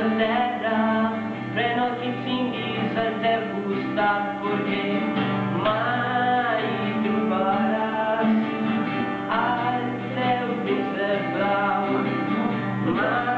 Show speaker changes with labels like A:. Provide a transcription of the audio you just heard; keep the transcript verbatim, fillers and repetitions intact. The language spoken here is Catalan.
A: per terra, pren el que tinguis al teu costat, perquè mai trobaràs el teu príncep blau. Mai